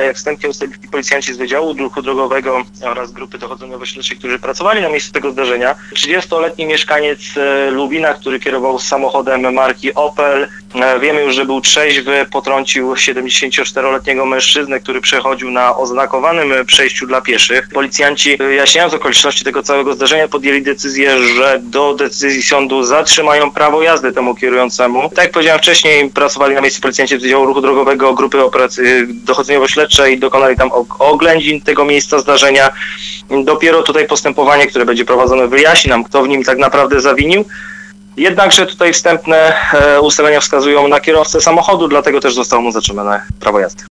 Jak wstępnie ustalili policjanci z Wydziału Ruchu Drogowego oraz grupy dochodzeniowo-śledczej, którzy pracowali na miejscu tego zdarzenia, 30-letni mieszkaniec Lubina, który kierował samochodem marki Opel, wiemy już, że był trzeźwy, potrącił 74-letniego mężczyznę, który przechodził na oznakowanym przejściu dla pieszych. Policjanci, wyjaśniając okoliczności tego całego zdarzenia, podjęli decyzję, że do decyzji sądu zatrzymają prawo jazdy temu kierującemu. Tak jak powiedziałem wcześniej, pracowali na miejscu policjanci z Wydziału Ruchu Drogowego, grupy operacji dochodzeniowo-śledczej, dokonali tam oględzin tego miejsca zdarzenia. Dopiero tutaj postępowanie, które będzie prowadzone, wyjaśni nam, kto w nim tak naprawdę zawinił. Jednakże tutaj wstępne ustalenia wskazują na kierowcę samochodu, dlatego też zostało mu zatrzymane prawo jazdy.